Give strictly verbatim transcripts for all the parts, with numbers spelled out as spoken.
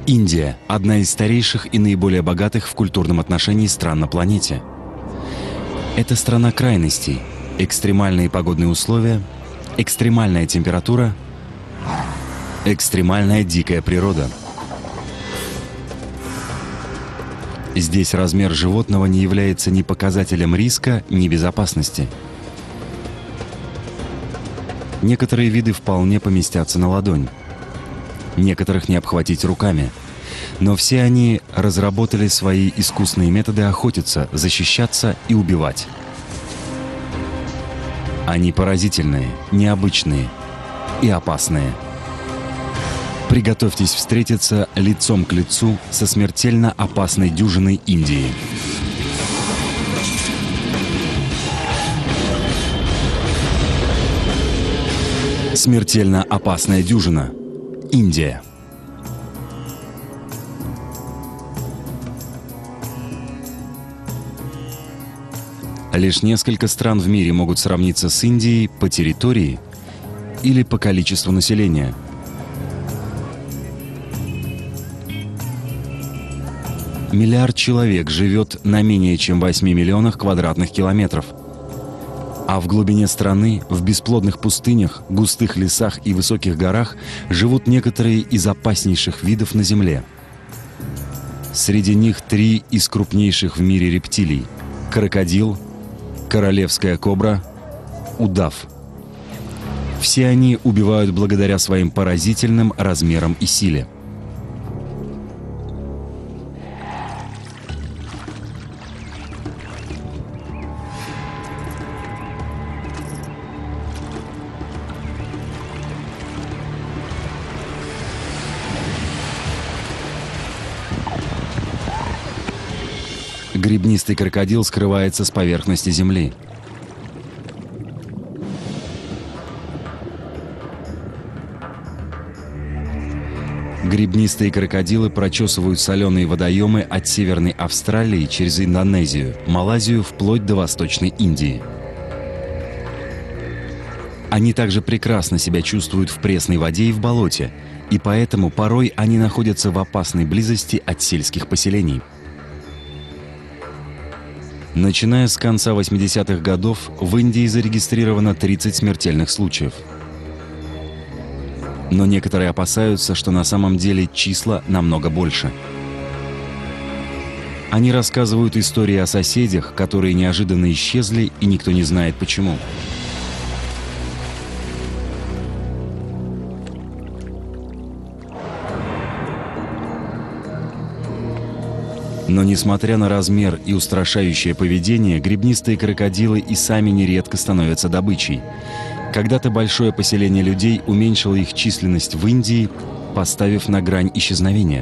Индия – одна из старейших и наиболее богатых в культурном отношении стран на планете. Это страна крайностей, экстремальные погодные условия, экстремальная температура, экстремальная дикая природа. Здесь размер животного не является ни показателем риска, ни безопасности. Некоторые виды вполне поместятся на ладонь. Некоторых не обхватить руками. Но все они разработали свои искусные методы охотиться, защищаться и убивать. Они поразительные, необычные и опасные. Приготовьтесь встретиться лицом к лицу со смертельно опасной дюжиной Индии. Смертельно опасная дюжина. Индия. Лишь несколько стран в мире могут сравниться с Индией по территории или по количеству населения. Миллиард человек живет на менее чем восьми миллионах квадратных километров. А в глубине страны, в бесплодных пустынях, густых лесах и высоких горах живут некоторые из опаснейших видов на Земле. Среди них три из крупнейших в мире рептилий – крокодил, королевская кобра, удав. Все они убивают благодаря своим поразительным размерам и силе. Гребнистый крокодил скрывается с поверхности земли. Гребнистые крокодилы прочесывают соленые водоемы от Северной Австралии через Индонезию, Малайзию вплоть до Восточной Индии. Они также прекрасно себя чувствуют в пресной воде и в болоте, и поэтому порой они находятся в опасной близости от сельских поселений. Начиная с конца восьмидесятых годов в Индии зарегистрировано тридцать смертельных случаев. Но некоторые опасаются, что на самом деле числа намного больше. Они рассказывают истории о соседях, которые неожиданно исчезли, и никто не знает почему. Но несмотря на размер и устрашающее поведение, гребнистые крокодилы и сами нередко становятся добычей. Когда-то большое поселение людей уменьшило их численность в Индии, поставив на грань исчезновения.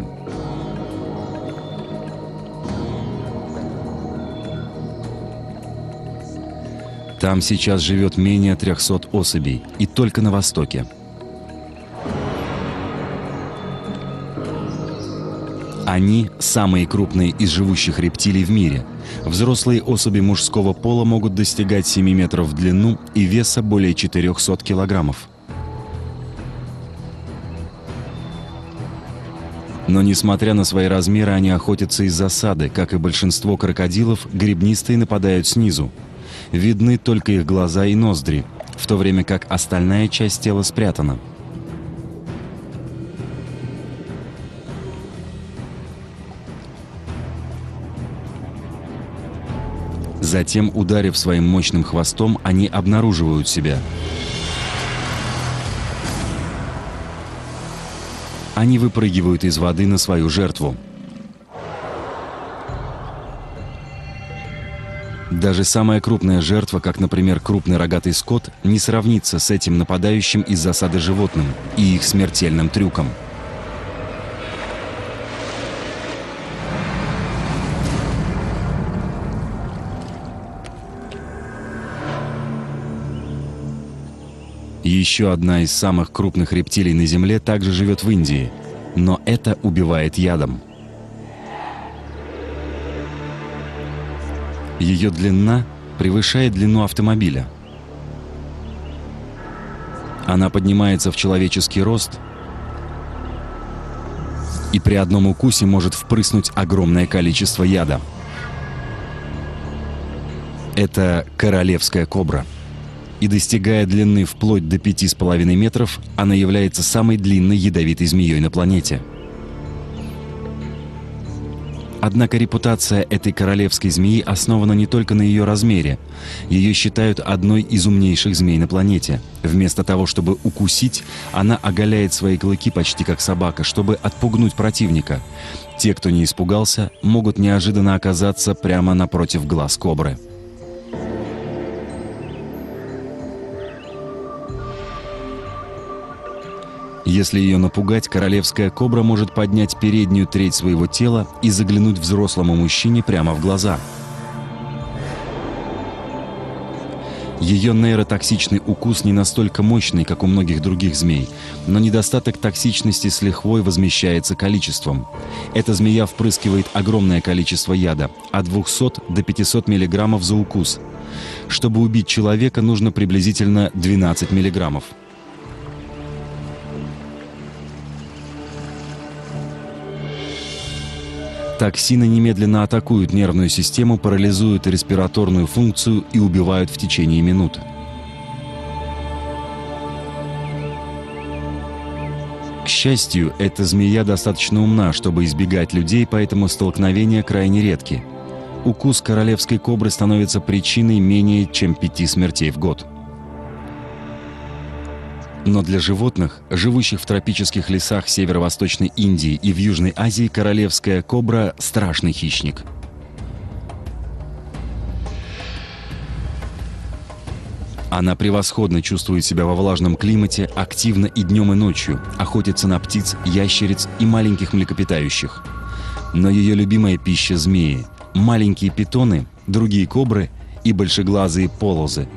Там сейчас живет менее трёхсот особей, и только на востоке. Они – самые крупные из живущих рептилий в мире. Взрослые особи мужского пола могут достигать семи метров в длину и веса более четырёхсот килограммов. Но несмотря на свои размеры, они охотятся из засады. Как и большинство крокодилов, гребнистые нападают снизу. Видны только их глаза и ноздри, в то время как остальная часть тела спрятана. Затем, ударив своим мощным хвостом, они обнаруживают себя. Они выпрыгивают из воды на свою жертву. Даже самая крупная жертва, как, например, крупный рогатый скот, не сравнится с этим нападающим из засады животным и их смертельным трюком. Еще одна из самых крупных рептилий на Земле также живет в Индии, но это убивает ядом. Ее длина превышает длину автомобиля. Она поднимается в человеческий рост и при одном укусе может впрыснуть огромное количество яда. Это королевская кобра. И достигая длины вплоть до пяти с половиной метров, она является самой длинной ядовитой змеей на планете. Однако репутация этой королевской змеи основана не только на ее размере. Ее считают одной из умнейших змей на планете. Вместо того, чтобы укусить, она оголяет свои клыки почти как собака, чтобы отпугнуть противника. Те, кто не испугался, могут неожиданно оказаться прямо напротив глаз кобры. Если ее напугать, королевская кобра может поднять переднюю треть своего тела и заглянуть взрослому мужчине прямо в глаза. Ее нейротоксичный укус не настолько мощный, как у многих других змей, но недостаток токсичности с лихвой возмещается количеством. Эта змея впрыскивает огромное количество яда, от двухсот до пятисот миллиграммов за укус. Чтобы убить человека, нужно приблизительно двенадцать миллиграммов. Токсины немедленно атакуют нервную систему, парализуют респираторную функцию и убивают в течение минут. К счастью, эта змея достаточно умна, чтобы избегать людей, поэтому столкновения крайне редки. Укус королевской кобры становится причиной менее чем пяти смертей в год. Но для животных, живущих в тропических лесах северо-восточной Индии и в Южной Азии, королевская кобра – страшный хищник. Она превосходно чувствует себя во влажном климате, активно и днем, и ночью, охотится на птиц, ящериц и маленьких млекопитающих. Но ее любимая пища – змеи, маленькие питоны, другие кобры и большеглазые полозы.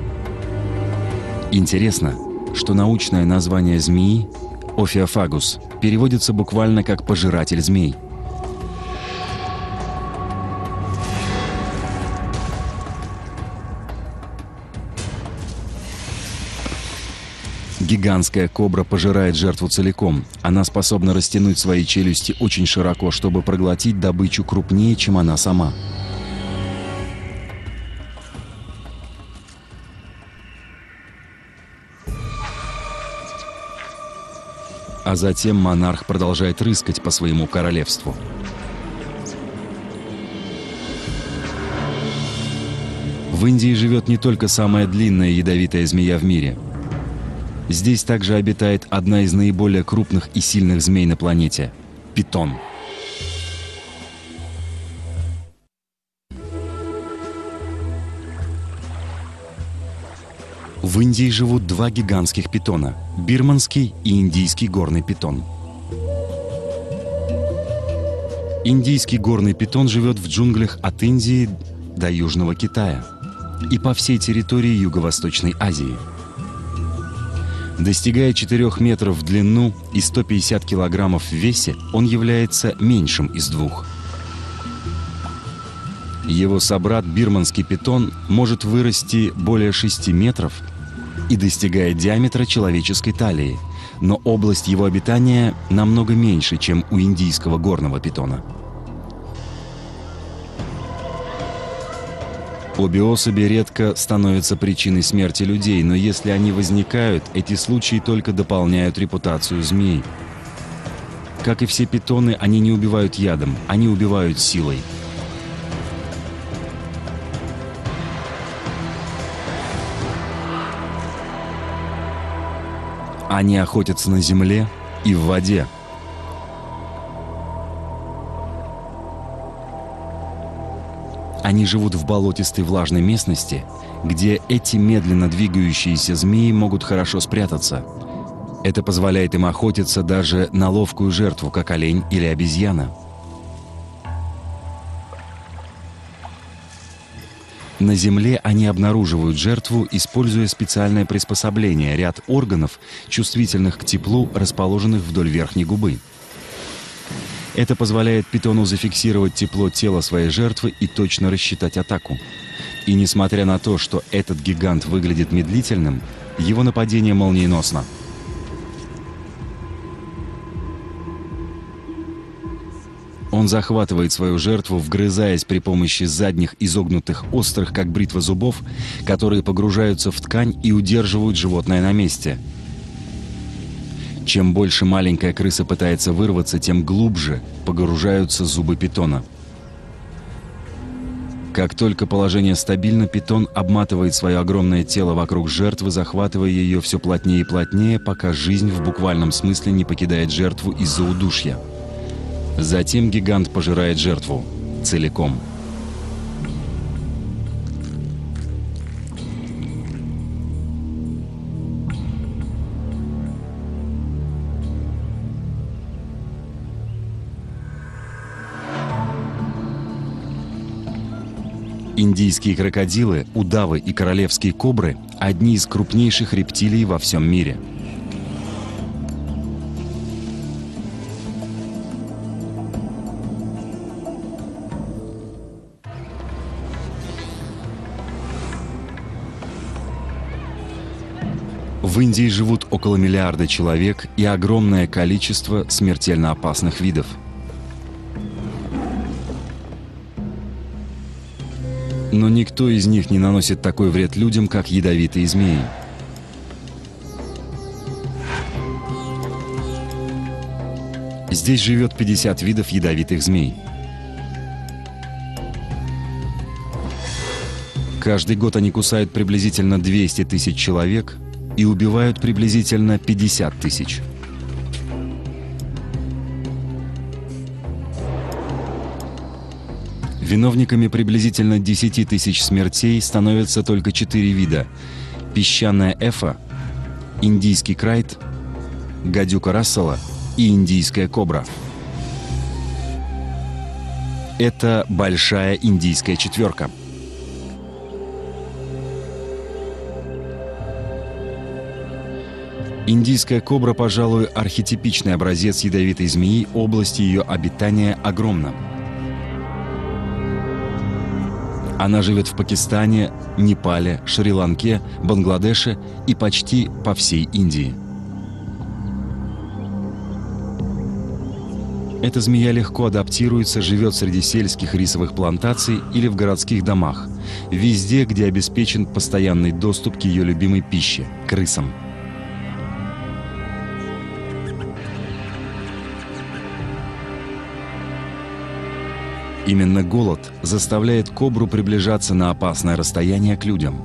Интересно, что научное название змеи «Опhiophagus» переводится буквально как «пожиратель змей». Гигантская кобра пожирает жертву целиком. Она способна растянуть свои челюсти очень широко, чтобы проглотить добычу крупнее, чем она сама. А затем монарх продолжает рыскать по своему королевству. В Индии живет не только самая длинная ядовитая змея в мире. Здесь также обитает одна из наиболее крупных и сильных змей на планете – питон. В Индии живут два гигантских питона – бирманский и индийский горный питон. Индийский горный питон живет в джунглях от Индии до Южного Китая и по всей территории Юго-Восточной Азии. Достигая четырёх метров в длину и ста пятидесяти килограммов в весе, он является меньшим из двух. Его собрат бирманский питон может вырасти более шести метров и достигает диаметра человеческой талии, но область его обитания намного меньше, чем у индийского горного питона. Обе особи редко становятся причиной смерти людей, но если они возникают, эти случаи только дополняют репутацию змей. Как и все питоны, они не убивают ядом, они убивают силой. Они охотятся на земле и в воде. Они живут в болотистой влажной местности, где эти медленно двигающиеся змеи могут хорошо спрятаться. Это позволяет им охотиться даже на ловкую жертву, как олень или обезьяна. На земле они обнаруживают жертву, используя специальное приспособление – ряд органов, чувствительных к теплу, расположенных вдоль верхней губы. Это позволяет питону зафиксировать тепло тела своей жертвы и точно рассчитать атаку. И несмотря на то, что этот гигант выглядит медлительным, его нападение молниеносно. Он захватывает свою жертву, вгрызаясь при помощи задних изогнутых, острых, как бритва, зубов, которые погружаются в ткань и удерживают животное на месте. Чем больше маленькая крыса пытается вырваться, тем глубже погружаются зубы питона. Как только положение стабильно, питон обматывает свое огромное тело вокруг жертвы, захватывая ее все плотнее и плотнее, пока жизнь в буквальном смысле не покидает жертву из-за удушья. Затем гигант пожирает жертву целиком. Индийские крокодилы, удавы и королевские кобры – одни из крупнейших рептилий во всем мире. В Индии живут около миллиарда человек и огромное количество смертельно опасных видов. Но никто из них не наносит такой вред людям, как ядовитые змеи. Здесь живет пятьдесят видов ядовитых змей. Каждый год они кусают приблизительно двести тысяч человек и убивают приблизительно пятьдесят тысяч. Виновниками приблизительно десяти тысяч смертей становятся только четыре вида: песчаная эфа, индийский крайт, гадюка Рассела и индийская кобра. Это большая индийская четверка. Индийская кобра, пожалуй, архетипичный образец ядовитой змеи, область ее обитания огромна. Она живет в Пакистане, Непале, Шри-Ланке, Бангладеше и почти по всей Индии. Эта змея легко адаптируется, живет среди сельских рисовых плантаций или в городских домах, везде, где обеспечен постоянный доступ к ее любимой пище – крысам. Именно голод заставляет кобру приближаться на опасное расстояние к людям.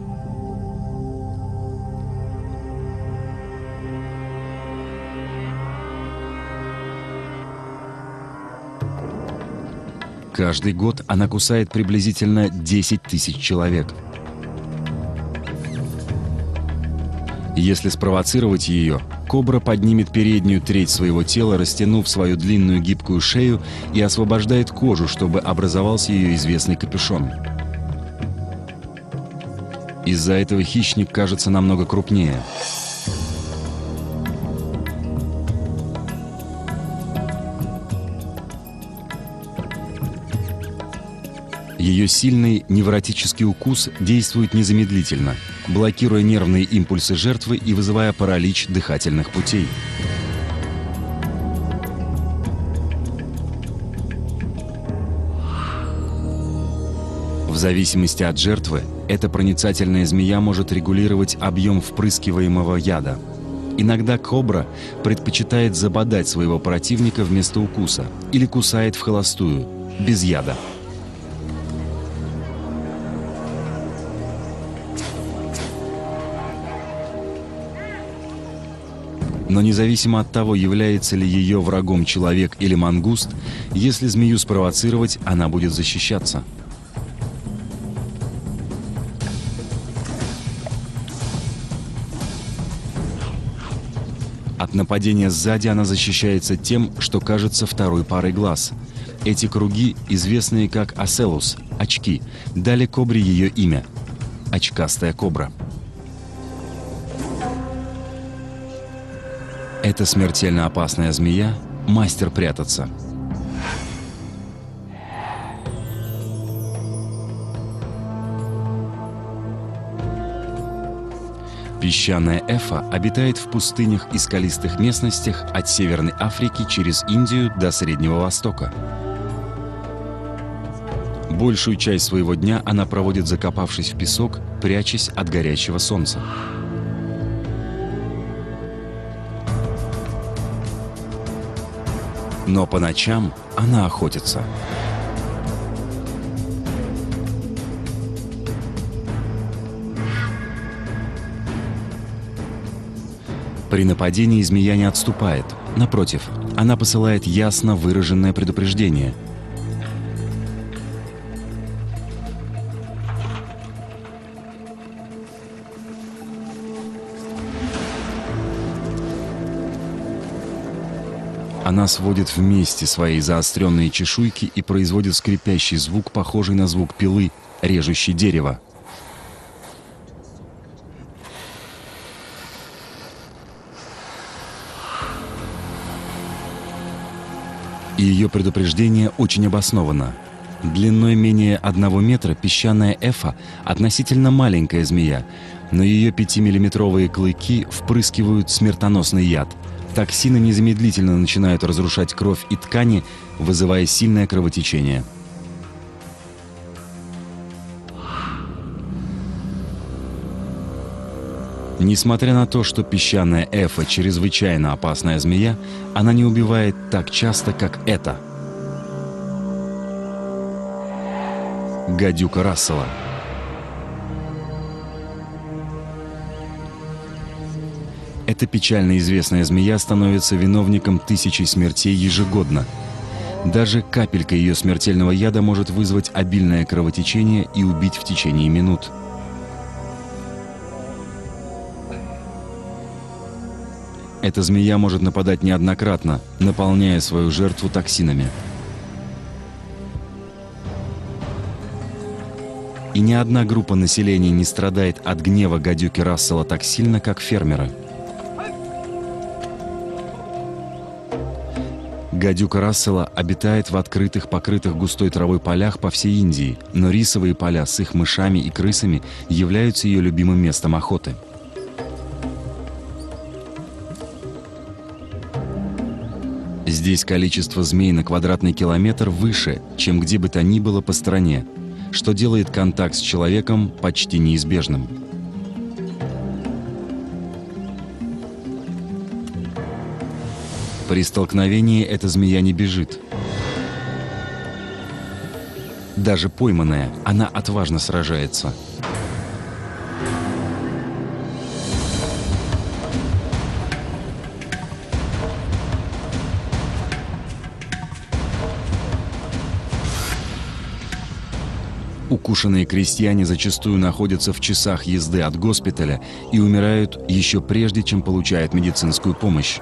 Каждый год она кусает приблизительно десять тысяч человек. Если спровоцировать ее, кобра поднимет переднюю треть своего тела, растянув свою длинную гибкую шею, и освобождает кожу, чтобы образовался ее известный капюшон. Из-за этого хищник кажется намного крупнее. Ее сильный невротический укус действует незамедлительно, блокируя нервные импульсы жертвы и вызывая паралич дыхательных путей. В зависимости от жертвы, эта проницательная змея может регулировать объем впрыскиваемого яда. Иногда кобра предпочитает забодать своего противника вместо укуса или кусает вхолостую, без яда. Но независимо от того, является ли ее врагом человек или мангуст, если змею спровоцировать, она будет защищаться. От нападения сзади она защищается тем, что кажется второй парой глаз. Эти круги, известные как оселус, очки, дали кобре ее имя – очкастая кобра. Эта смертельно опасная змея – мастер прятаться. Песчаная эфа обитает в пустынях и скалистых местностях от Северной Африки через Индию до Среднего Востока. Большую часть своего дня она проводит, закопавшись в песок, прячась от горячего солнца. Но по ночам она охотится. При нападении змея не отступает. Напротив, она посылает ясно выраженное предупреждение. Она сводит вместе свои заостренные чешуйки и производит скрипящий звук, похожий на звук пилы, режущей дерево. И ее предупреждение очень обосновано. Длиной менее одного метра песчаная эфа – относительно маленькая змея, но ее пятимиллиметровые клыки впрыскивают смертоносный яд. Токсины незамедлительно начинают разрушать кровь и ткани, вызывая сильное кровотечение. Несмотря на то, что песчаная эфа чрезвычайно опасная змея, она не убивает так часто, как эта. Гадюка Рассела. Эта печально известная змея становится виновником тысячи смертей ежегодно. Даже капелька ее смертельного яда может вызвать обильное кровотечение и убить в течение минут. Эта змея может нападать неоднократно, наполняя свою жертву токсинами. И ни одна группа населения не страдает от гнева гадюки Рассела так сильно, как фермеры. Гадюка Рассела обитает в открытых, покрытых густой травой полях по всей Индии, но рисовые поля с их мышами и крысами являются ее любимым местом охоты. Здесь количество змей на квадратный километр выше, чем где бы то ни было по стране, что делает контакт с человеком почти неизбежным. При столкновении эта змея не бежит. Даже пойманная, она отважно сражается. Укушенные крестьяне зачастую находятся в часах езды от госпиталя и умирают еще прежде, чем получают медицинскую помощь.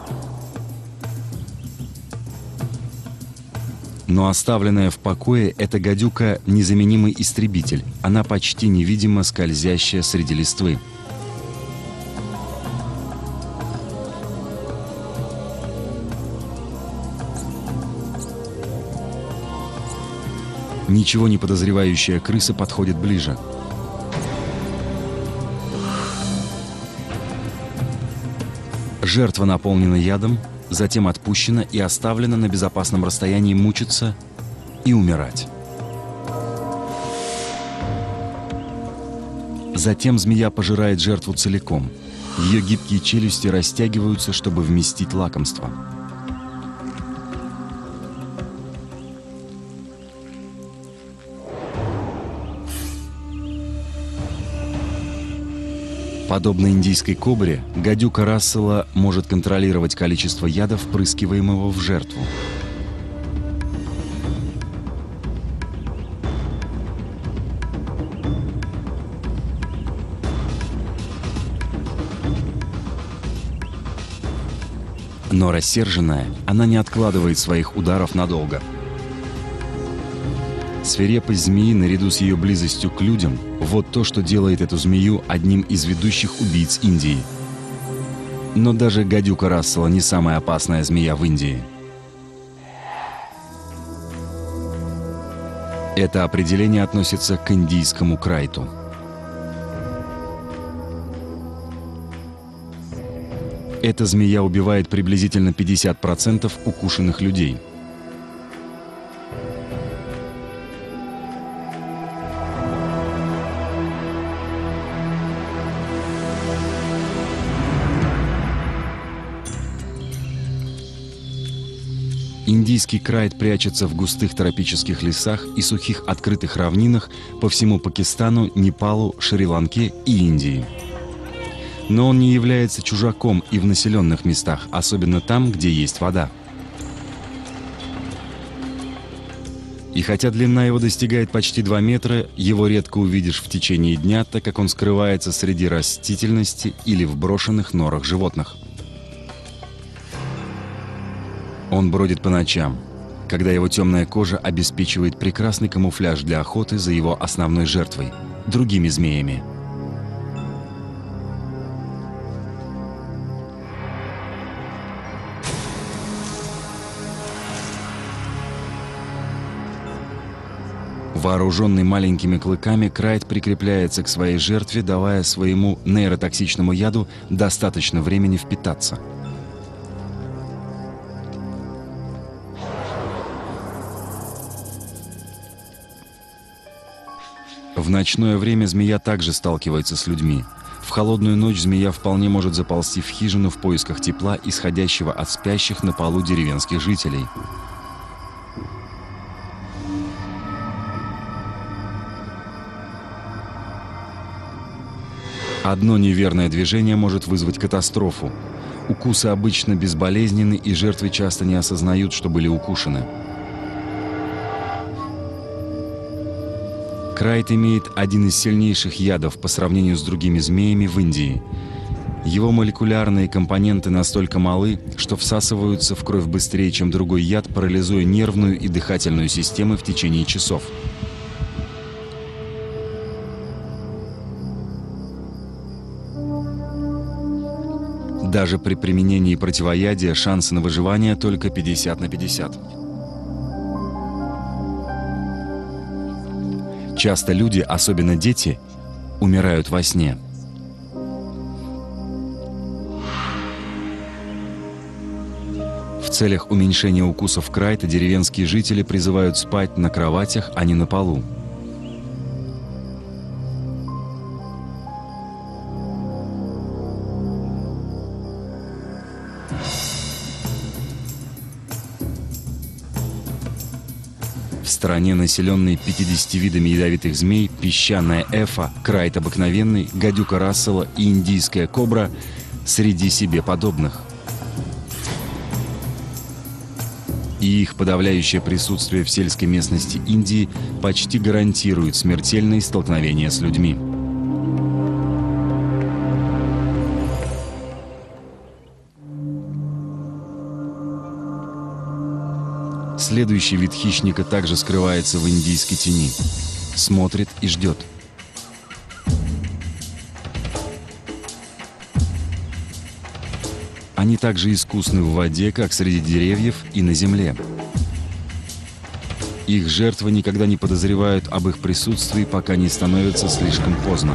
Но оставленная в покое, эта гадюка – незаменимый истребитель. Она почти невидимо скользящая среди листвы. Ничего не подозревающая крыса подходит ближе. Жертва наполнена ядом, затем отпущена и оставлена на безопасном расстоянии мучиться и умирать. Затем змея пожирает жертву целиком. Ее гибкие челюсти растягиваются, чтобы вместить лакомство. Подобно индийской кобре, гадюка Рассела может контролировать количество яда, впрыскиваемого в жертву. Но рассерженная, она не откладывает своих ударов надолго. Свирепость змеи наряду с ее близостью к людям – вот то, что делает эту змею одним из ведущих убийц Индии. Но даже гадюка Рассела не самая опасная змея в Индии. Это определение относится к индийскому крайту. Эта змея убивает приблизительно пятьдесят процентов укушенных людей. Индийский крайт прячется в густых тропических лесах и сухих открытых равнинах по всему Пакистану, Непалу, Шри-Ланке и Индии. Но он не является чужаком и в населенных местах, особенно там, где есть вода. И хотя длина его достигает почти два метра, его редко увидишь в течение дня, так как он скрывается среди растительности или в брошенных норах животных. Он бродит по ночам, когда его темная кожа обеспечивает прекрасный камуфляж для охоты за его основной жертвой – другими змеями. Вооруженный маленькими клыками, крайт прикрепляется к своей жертве, давая своему нейротоксичному яду достаточно времени впитаться. В ночное время змея также сталкивается с людьми. В холодную ночь змея вполне может заползти в хижину в поисках тепла, исходящего от спящих на полу деревенских жителей. Одно неверное движение может вызвать катастрофу. Укусы обычно безболезненны, и жертвы часто не осознают, что были укушены. Крайт имеет один из сильнейших ядов по сравнению с другими змеями в Индии. Его молекулярные компоненты настолько малы, что всасываются в кровь быстрее, чем другой яд, парализуя нервную и дыхательную системы в течение часов. Даже при применении противоядия шансы на выживание только пятьдесят на пятьдесят. Часто люди, особенно дети, умирают во сне. В целях уменьшения укусов крайта деревенские жители призывают спать на кроватях, а не на полу. В стране, населенной пятьюдесятью видами ядовитых змей, песчаная эфа, крайт обыкновенный, гадюка Рассела и индийская кобра среди себе подобных. И их подавляющее присутствие в сельской местности Индии почти гарантирует смертельные столкновения с людьми. Следующий вид хищника также скрывается в индийской тени. Смотрит и ждет. Они также искусны в воде, как среди деревьев и на земле. Их жертвы никогда не подозревают об их присутствии, пока не становится слишком поздно.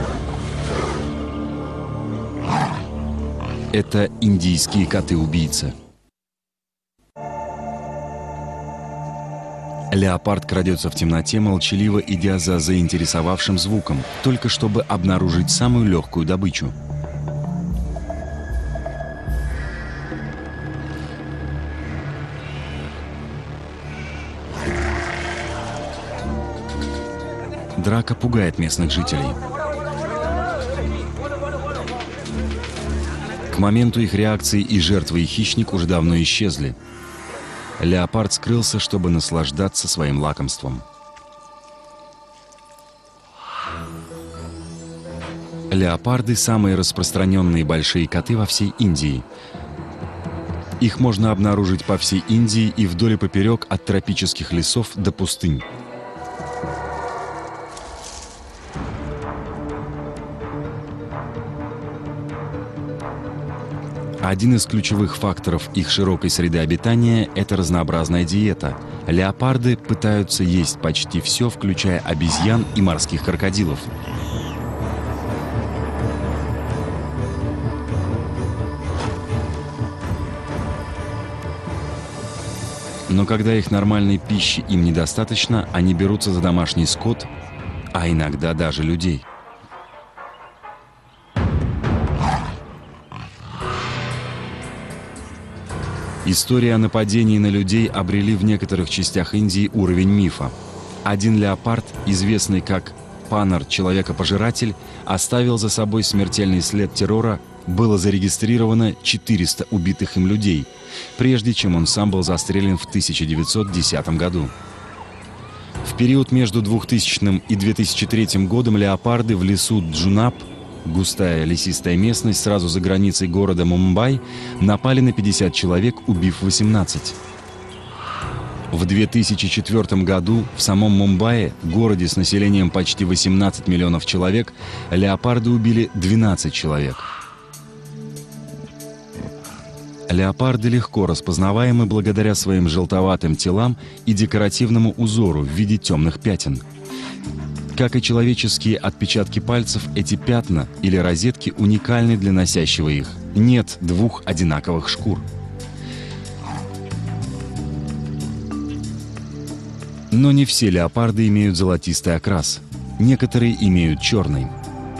Это индийские коты-убийцы. Леопард крадется в темноте, молчаливо идя за заинтересовавшим звуком, только чтобы обнаружить самую легкую добычу. Драка пугает местных жителей. К моменту их реакции и жертвы, и хищник уже давно исчезли. Леопард скрылся, чтобы наслаждаться своим лакомством. Леопарды – самые распространенные большие коты во всей Индии. Их можно обнаружить по всей Индии и вдоль и поперек от тропических лесов до пустынь. Один из ключевых факторов их широкой среды обитания – это разнообразная диета. Леопарды пытаются есть почти все, включая обезьян и морских крокодилов. Но когда их нормальной пищи им недостаточно, они берутся за домашний скот, а иногда даже людей. Истории о нападении на людей обрели в некоторых частях Индии уровень мифа. Один леопард, известный как Панар, человека-пожиратель, оставил за собой смертельный след террора. Было зарегистрировано четыреста убитых им людей, прежде чем он сам был застрелен в тысяча девятьсот десятом году. В период между двухтысячным и две тысячи третьим годом леопарды в лесу Джунап, густая лесистая местность сразу за границей города Мумбай, напали на пятьдесят человек, убив восемнадцать. В две тысячи четвёртом году в самом Мумбаи, городе с населением почти восемнадцать миллионов человек, леопарды убили двенадцать человек. Леопарды легко распознаваемы благодаря своим желтоватым телам и декоративному узору в виде темных пятен. Как и человеческие отпечатки пальцев, эти пятна или розетки уникальны для носящего их. Нет двух одинаковых шкур. Но не все леопарды имеют золотистый окрас. Некоторые имеют черный.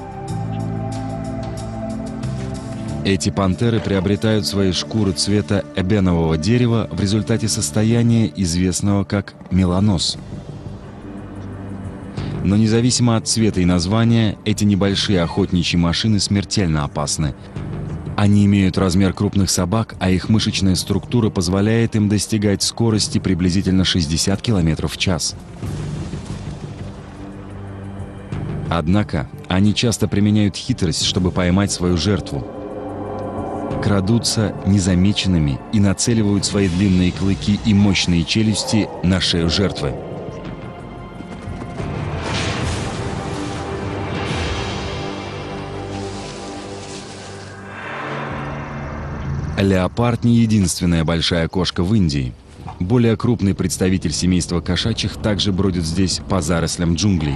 Эти пантеры приобретают свои шкуры цвета эбенового дерева в результате состояния, известного как меланоз. Но независимо от цвета и названия, эти небольшие охотничьи машины смертельно опасны. Они имеют размер крупных собак, а их мышечная структура позволяет им достигать скорости приблизительно шестьдесят километров в час. Однако они часто применяют хитрость, чтобы поймать свою жертву. Крадутся незамеченными и нацеливают свои длинные клыки и мощные челюсти на шею жертвы. Леопард не единственная большая кошка в Индии. Более крупный представитель семейства кошачьих также бродит здесь по зарослям джунглей.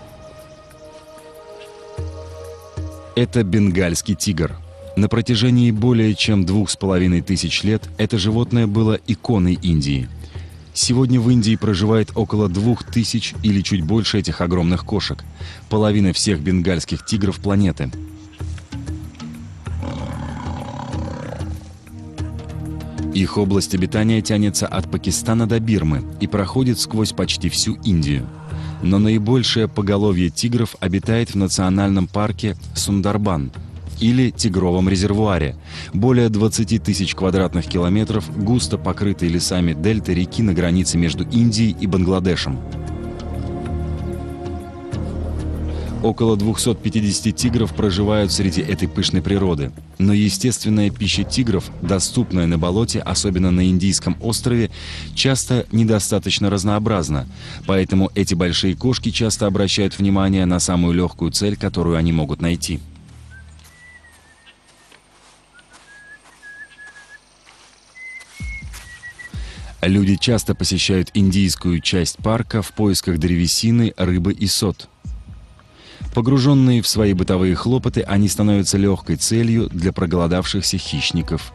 Это бенгальский тигр. На протяжении более чем двух с половиной тысяч лет это животное было иконой Индии. Сегодня в Индии проживает около двух тысяч или чуть больше этих огромных кошек. Половина всех бенгальских тигров планеты. Их область обитания тянется от Пакистана до Бирмы и проходит сквозь почти всю Индию. Но наибольшее поголовье тигров обитает в национальном парке Сундарбан или Тигровом резервуаре. Более двадцати тысяч квадратных километров густо покрытой лесами дельты реки на границе между Индией и Бангладешем. Около двухсот пятидесяти тигров проживают среди этой пышной природы. Но естественная пища тигров, доступная на болоте, особенно на Индийском острове, часто недостаточно разнообразна. Поэтому эти большие кошки часто обращают внимание на самую легкую цель, которую они могут найти. Люди часто посещают индийскую часть парка в поисках древесины, рыбы и сот. Погруженные в свои бытовые хлопоты, они становятся легкой целью для проголодавшихся хищников.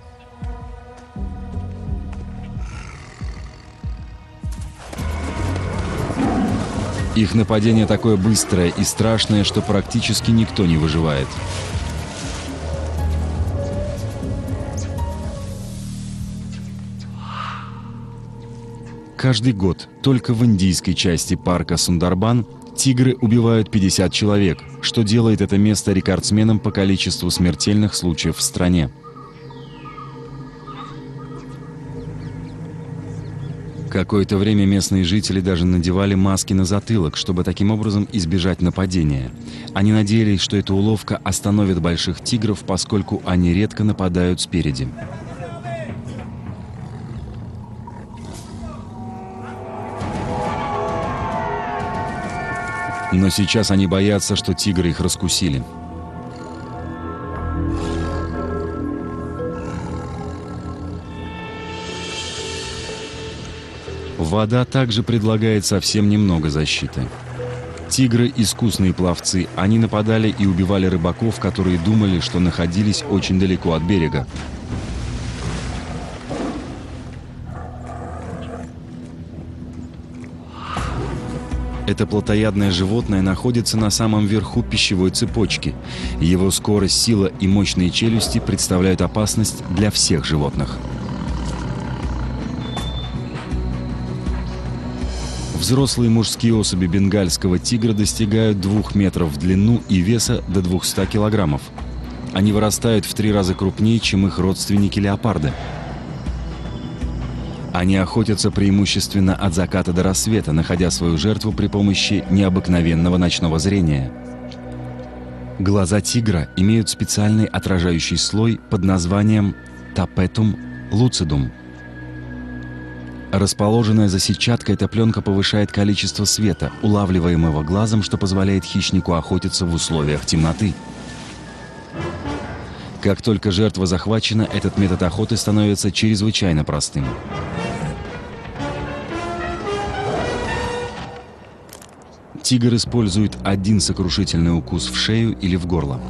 Их нападение такое быстрое и страшное, что практически никто не выживает. Каждый год только в индийской части парка Сундарбан тигры убивают пятьдесят человек, что делает это место рекордсменом по количеству смертельных случаев в стране. Какое-то время местные жители даже надевали маски на затылок, чтобы таким образом избежать нападения. Они надеялись, что эта уловка остановит больших тигров, поскольку они редко нападают спереди. Но сейчас они боятся, что тигры их раскусили. Вода также предлагает совсем немного защиты. Тигры – искусные пловцы, они нападали и убивали рыбаков, которые думали, что находились очень далеко от берега. Это плотоядное животное находится на самом верху пищевой цепочки. Его скорость, сила и мощные челюсти представляют опасность для всех животных. Взрослые мужские особи бенгальского тигра достигают двух метров в длину и веса до двухсот килограммов. Они вырастают в три раза крупнее, чем их родственники леопарды. Они охотятся преимущественно от заката до рассвета, находя свою жертву при помощи необыкновенного ночного зрения. Глаза тигра имеют специальный отражающий слой под названием tapetum lucidum. Расположенная за сетчаткой, эта пленка повышает количество света, улавливаемого глазом, что позволяет хищнику охотиться в условиях темноты. Как только жертва захвачена, этот метод охоты становится чрезвычайно простым. Тигр использует один сокрушительный укус в шею или в горло.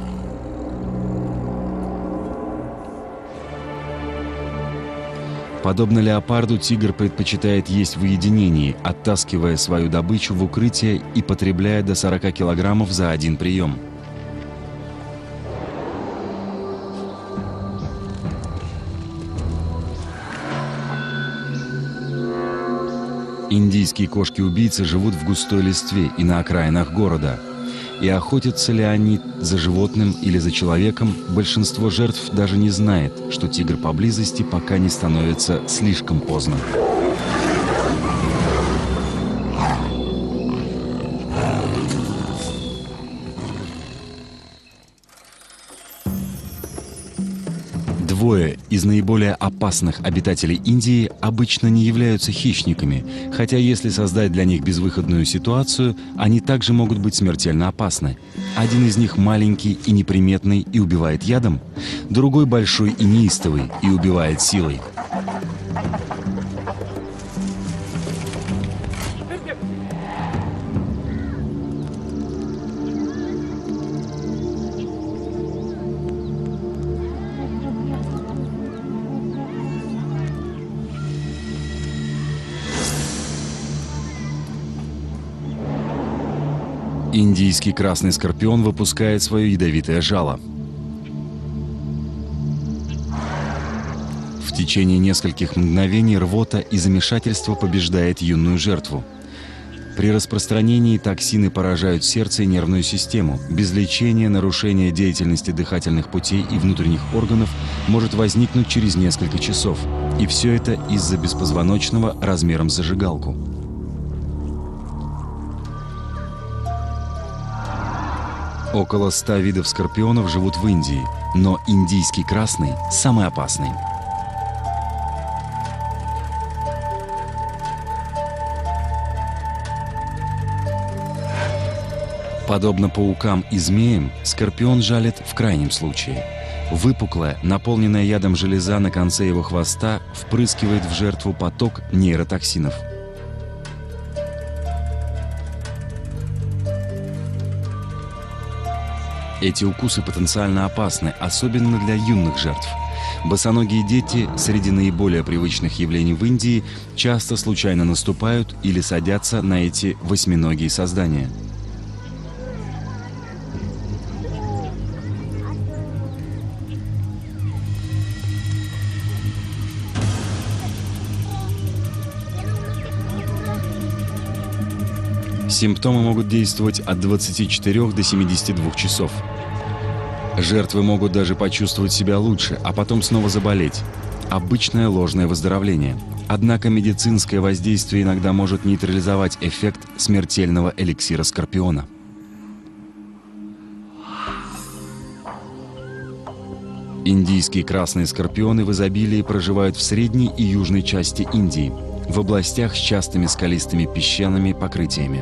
Подобно леопарду, тигр предпочитает есть в уединении, оттаскивая свою добычу в укрытие и потребляя до сорока килограммов за один прием. Индийские кошки-убийцы живут в густой листве и на окраинах города. И охотятся ли они за животным или за человеком, большинство жертв даже не знает, что тигр поблизости, пока не становится слишком поздно. Двое из наиболее опасных обитателей Индии обычно не являются хищниками, хотя если создать для них безвыходную ситуацию, они также могут быть смертельно опасны. Один из них маленький и неприметный и убивает ядом, другой большой и неистовый и убивает силой. Индийский красный скорпион выпускает свое ядовитое жало. В течение нескольких мгновений рвота и замешательство побеждает юную жертву. При распространении токсины поражают сердце и нервную систему. Без лечения нарушение деятельности дыхательных путей и внутренних органов может возникнуть через несколько часов. И все это из-за беспозвоночного размером с зажигалку. Около ста видов скорпионов живут в Индии, но индийский красный самый опасный. Подобно паукам и змеям, скорпион жалит в крайнем случае. Выпуклая, наполненная ядом железа на конце его хвоста впрыскивает в жертву поток нейротоксинов. Эти укусы потенциально опасны, особенно для юных жертв. Босоногие дети среди наиболее привычных явлений в Индии часто случайно наступают или садятся на эти восьминогие создания. Симптомы могут действовать от двадцати четырёх до семидесяти двух часов. Жертвы могут даже почувствовать себя лучше, а потом снова заболеть. Обычное ложное выздоровление. Однако медицинское воздействие иногда может нейтрализовать эффект смертельного эликсира скорпиона. Индийские красные скорпионы в изобилии проживают в средней и южной части Индии, в областях с частыми скалистыми песчаными покрытиями.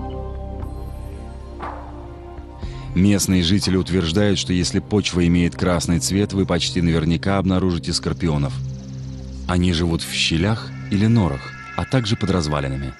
Местные жители утверждают, что если почва имеет красный цвет, вы почти наверняка обнаружите скорпионов. Они живут в щелях или норах, а также под развалинами.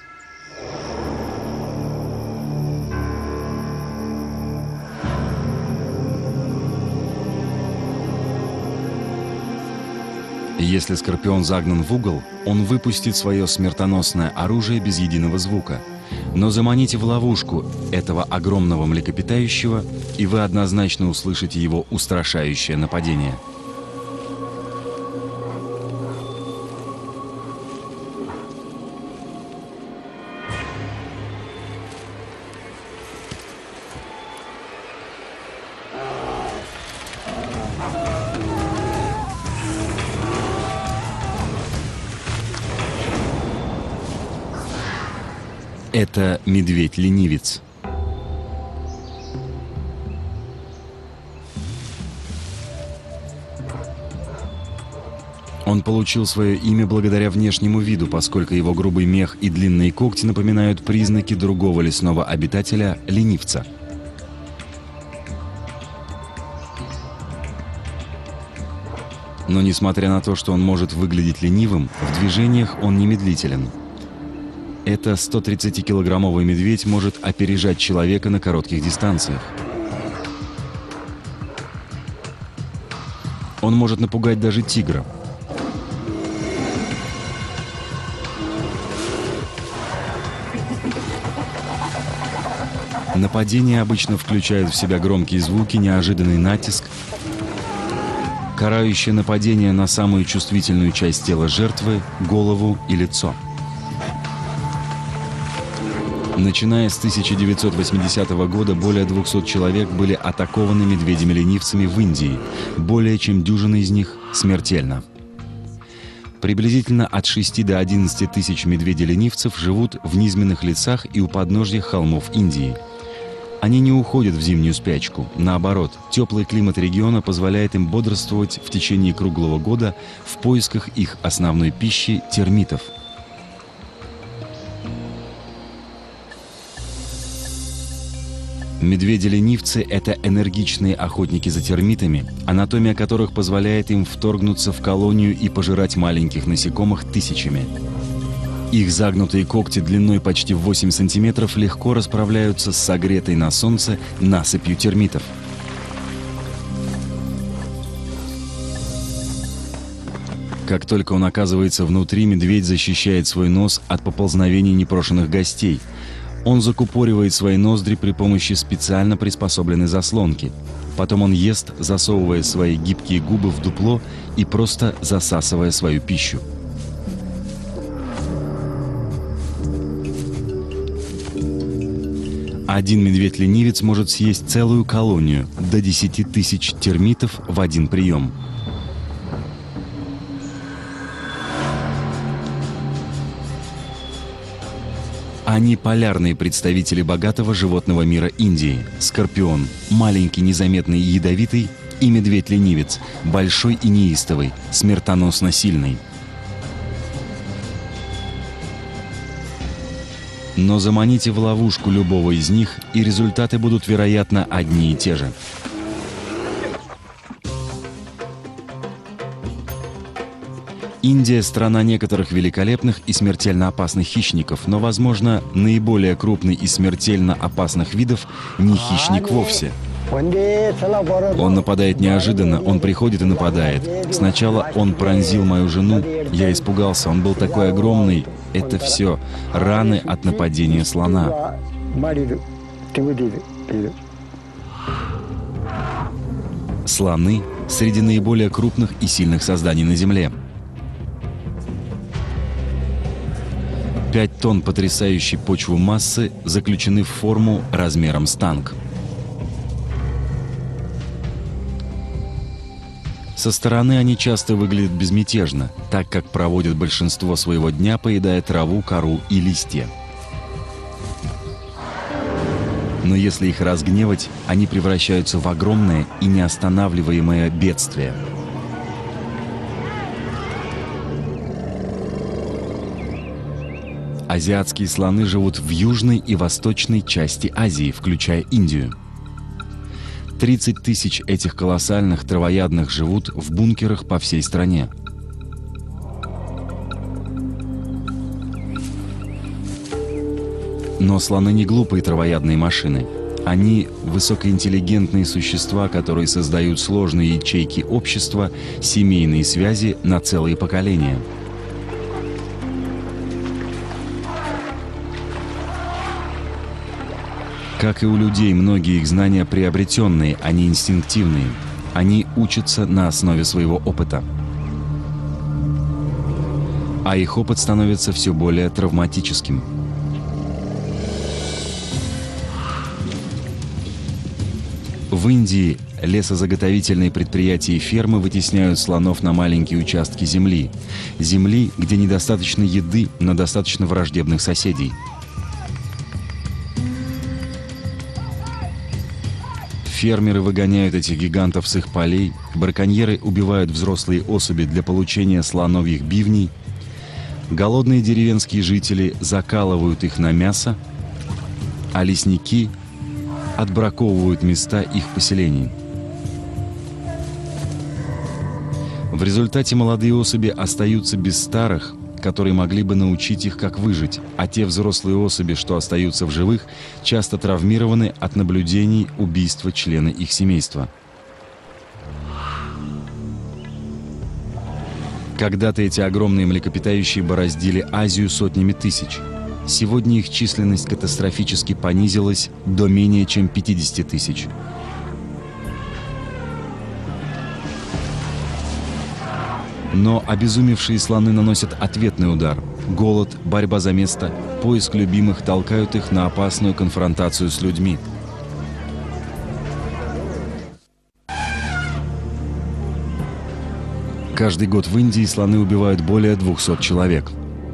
Если скорпион загнан в угол, он выпустит свое смертоносное оружие без единого звука. Но заманите в ловушку этого огромного млекопитающего, и вы однозначно услышите его устрашающее нападение. Это медведь-ленивец. Он получил свое имя благодаря внешнему виду, поскольку его грубый мех и длинные когти напоминают признаки другого лесного обитателя – ленивца. Но несмотря на то, что он может выглядеть ленивым, в движениях он немедлителен. Это стотридцатикилограммовый медведь может опережать человека на коротких дистанциях. Он может напугать даже тигра. Нападения обычно включают в себя громкие звуки, неожиданный натиск, карающее нападение на самую чувствительную часть тела жертвы – голову и лицо. Начиная с тысяча девятьсот восьмидесятого года более двухсот человек были атакованы медведями-ленивцами в Индии, более чем дюжина из них смертельно. Приблизительно от шести до одиннадцати тысяч медведей-ленивцев живут в низменных лесах и у подножья холмов Индии. Они не уходят в зимнюю спячку. Наоборот, теплый климат региона позволяет им бодрствовать в течение круглого года в поисках их основной пищи – термитов. Медведи-ленивцы – это энергичные охотники за термитами, анатомия которых позволяет им вторгнуться в колонию и пожирать маленьких насекомых тысячами. Их загнутые когти длиной почти в восемь сантиметров легко расправляются с согретой на солнце насыпью термитов. Как только он оказывается внутри, медведь защищает свой нос от поползновений непрошенных гостей. Он закупоривает свои ноздри при помощи специально приспособленной заслонки. Потом он ест, засовывая свои гибкие губы в дупло и просто засасывая свою пищу. Один медведь-ленивец может съесть целую колонию, до десяти тысяч термитов в один прием. Они полярные представители богатого животного мира Индии. Скорпион – маленький, незаметный и ядовитый, и медведь-ленивец – большой и неистовый, смертоносно сильный. Но заманите в ловушку любого из них, и результаты будут, вероятно, одни и те же. Индия – страна некоторых великолепных и смертельно опасных хищников, но, возможно, наиболее крупный из смертельно опасных видов не хищник вовсе. Он нападает неожиданно, он приходит и нападает. Сначала он пронзил мою жену, я испугался, он был такой огромный. Это все раны от нападения слона. Слоны среди наиболее крупных и сильных созданий на Земле. Пять тонн потрясающей почвы массы заключены в форму размером с танк. Со стороны они часто выглядят безмятежно, так как проводят большинство своего дня, поедая траву, кору и листья. Но если их разгневать, они превращаются в огромное и неостанавливаемое бедствие. Азиатские слоны живут в южной и восточной части Азии, включая Индию. тридцать тысяч этих колоссальных травоядных живут в бункерах по всей стране. Но слоны не глупые травоядные машины. Они высокоинтеллигентные существа, которые создают сложные ячейки общества, семейные связи на целые поколения. Как и у людей, многие их знания приобретенные, а не инстинктивные. Они учатся на основе своего опыта. А их опыт становится все более травматическим. В Индии Лесозаготовительные предприятия и фермы вытесняют слонов на маленькие участки земли. Земли, где недостаточно еды на достаточно враждебных соседей. Фермеры выгоняют этих гигантов с их полей, браконьеры убивают взрослые особи для получения слоновьих бивней, голодные деревенские жители закалывают их на мясо, а лесники отбраковывают места их поселений. В результате молодые особи остаются без старых, которые могли бы научить их, как выжить, а те взрослые особи, что остаются в живых, часто травмированы от наблюдений убийства члена их семейства. Когда-то эти огромные млекопитающие бороздили Азию сотнями тысяч. Сегодня их численность катастрофически понизилась до менее чем пятидесяти тысяч. Но обезумевшие слоны наносят ответный удар. Голод, борьба за место, поиск любимых толкают их на опасную конфронтацию с людьми. Каждый год в Индии слоны убивают более двухсот человек.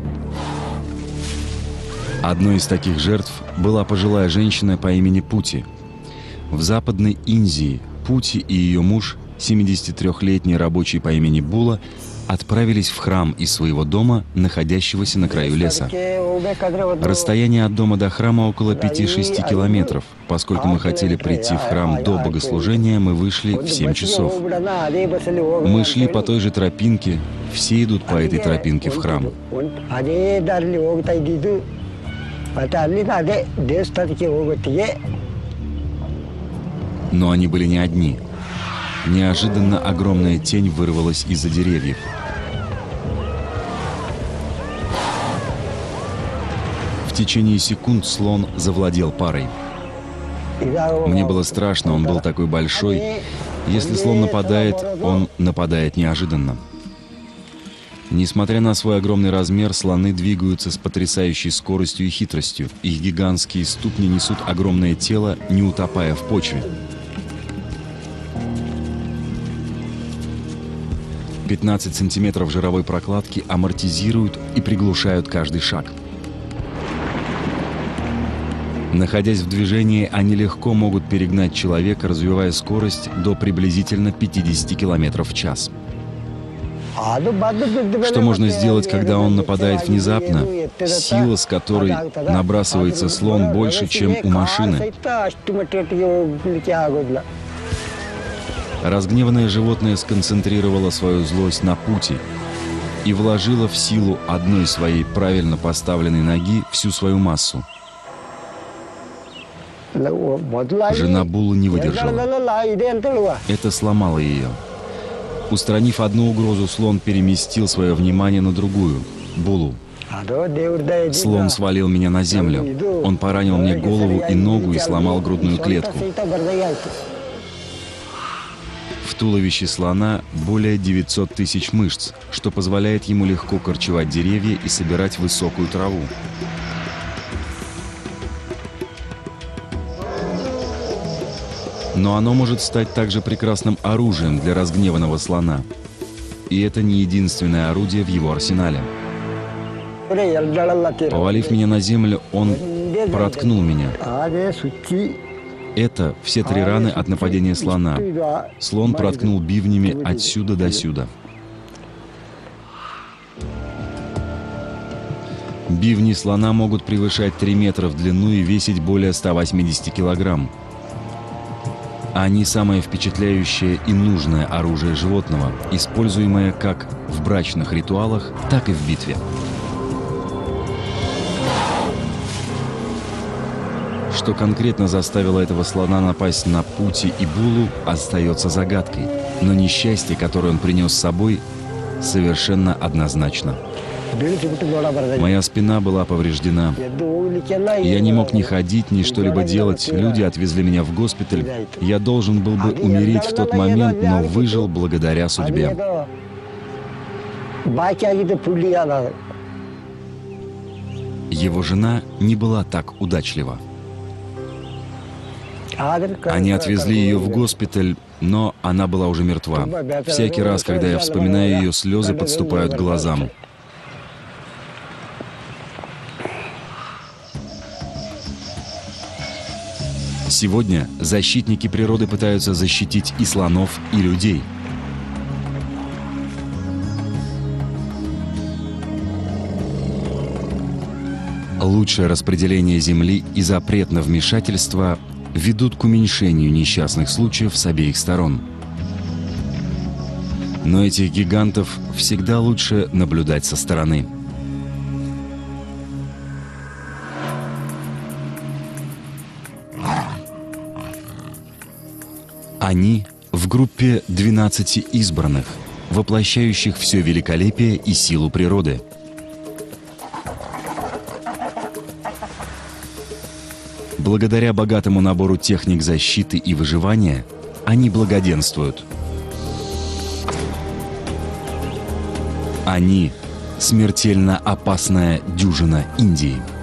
Одной из таких жертв была пожилая женщина по имени Пути. В Западной Индии Пути и ее муж, семидесятитрёхлетний рабочий по имени Була, отправились в храм из своего дома, находящегося на краю леса. Расстояние от дома до храма около пяти-шести километров. Поскольку мы хотели прийти в храм до богослужения, мы вышли в семь часов. Мы шли по той же тропинке, все идут по этой тропинке в храм. Но они были не одни. Неожиданно огромная тень вырвалась из-за деревьев. В течение секунд слон завладел парой. Мне было страшно, он был такой большой. Если слон нападает, он нападает неожиданно. Несмотря на свой огромный размер, слоны двигаются с потрясающей скоростью и хитростью. Их гигантские ступни несут огромное тело, не утопая в почве. пятнадцать сантиметров жировой прокладки амортизируют и приглушают каждый шаг. Находясь в движении, они легко могут перегнать человека, развивая скорость до приблизительно пятидесяти километров в час. Что можно сделать, когда он нападает внезапно? Сила, с которой набрасывается слон, больше, чем у машины. Разгневанное животное сконцентрировало свою злость на Пути и вложило в силу одной своей правильно поставленной ноги всю свою массу. Жена Булы не выдержала. Это сломало ее. Устранив одну угрозу, слон переместил свое внимание на другую — Булу. Слон свалил меня на землю. Он поранил мне голову и ногу и сломал грудную клетку. В туловище слона более девятисот тысяч мышц, что позволяет ему легко корчевать деревья и собирать высокую траву. Но оно может стать также прекрасным оружием для разгневанного слона. И это не единственное орудие в его арсенале. Повалив меня на землю, он проткнул меня. Это все три раны от нападения слона. Слон проткнул бивнями отсюда до сюда. Бивни слона могут превышать три метра в длину и весить более ста восьмидесяти килограмм. Они самое впечатляющее и нужное оружие животного, используемое как в брачных ритуалах, так и в битве. Что конкретно заставило этого слона напасть на Пути и Булу, остается загадкой. Но несчастье, которое он принес с собой, совершенно однозначно. Моя спина была повреждена. Я не мог ни ходить, ни что-либо делать. Люди отвезли меня в госпиталь. Я должен был бы умереть в тот момент, но выжил благодаря судьбе. Его жена не была так удачлива. Они отвезли ее в госпиталь, Но она была уже мертва. Всякий раз, когда я вспоминаю ее, слезы подступают к глазам. Сегодня защитники природы пытаются защитить и слонов, и людей. Лучшее распределение земли и запрет на вмешательство ведут к уменьшению несчастных случаев с обеих сторон. Но этих гигантов всегда лучше наблюдать со стороны. Они в группе двенадцати избранных, воплощающих все великолепие и силу природы. Благодаря богатому набору техник защиты и выживания, они благоденствуют. Они — смертельно опасная дюжина Индии.